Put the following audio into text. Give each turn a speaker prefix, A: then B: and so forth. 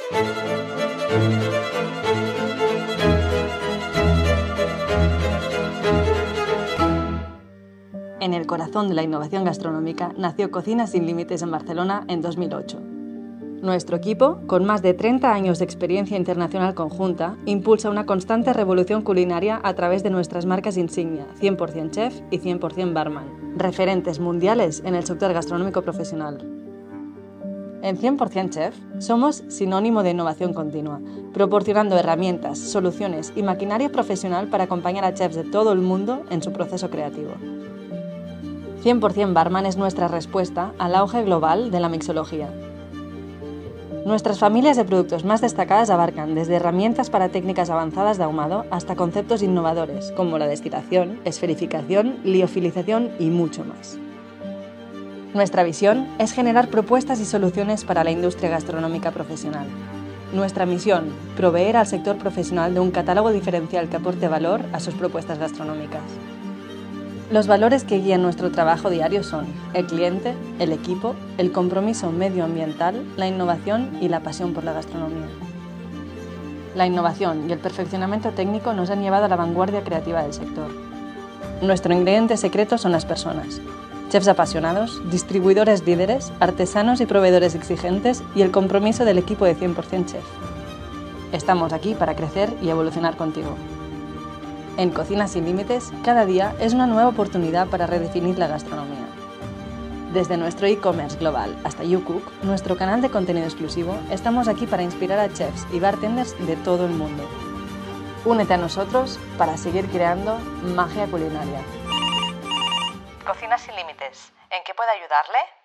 A: En el corazón de la innovación gastronómica nació Cocina Sin Límites en Barcelona en 2008. Nuestro equipo, con más de 30 años de experiencia internacional conjunta, impulsa una constante revolución culinaria a través de nuestras marcas insignia 100% Chef y 100% Barman, referentes mundiales en el sector gastronómico profesional. En 100% Chef somos sinónimo de innovación continua, proporcionando herramientas, soluciones y maquinaria profesional para acompañar a chefs de todo el mundo en su proceso creativo. 100% Barman es nuestra respuesta al auge global de la mixología. Nuestras familias de productos más destacadas abarcan desde herramientas para técnicas avanzadas de ahumado hasta conceptos innovadores como la destilación, esferificación, liofilización y mucho más. Nuestra visión es generar propuestas y soluciones para la industria gastronómica profesional. Nuestra misión, proveer al sector profesional de un catálogo diferencial que aporte valor a sus propuestas gastronómicas. Los valores que guían nuestro trabajo diario son el cliente, el equipo, el compromiso medioambiental, la innovación y la pasión por la gastronomía. La innovación y el perfeccionamiento técnico nos han llevado a la vanguardia creativa del sector. Nuestro ingrediente secreto son las personas. Chefs apasionados, distribuidores líderes, artesanos y proveedores exigentes y el compromiso del equipo de 100% Chef. Estamos aquí para crecer y evolucionar contigo. En Cocina Sin Límites, cada día es una nueva oportunidad para redefinir la gastronomía. Desde nuestro e-commerce global hasta YouCook, nuestro canal de contenido exclusivo, estamos aquí para inspirar a chefs y bartenders de todo el mundo. Únete a nosotros para seguir creando magia culinaria.
B: Cocina Sin Límites. ¿En qué puedo ayudarle?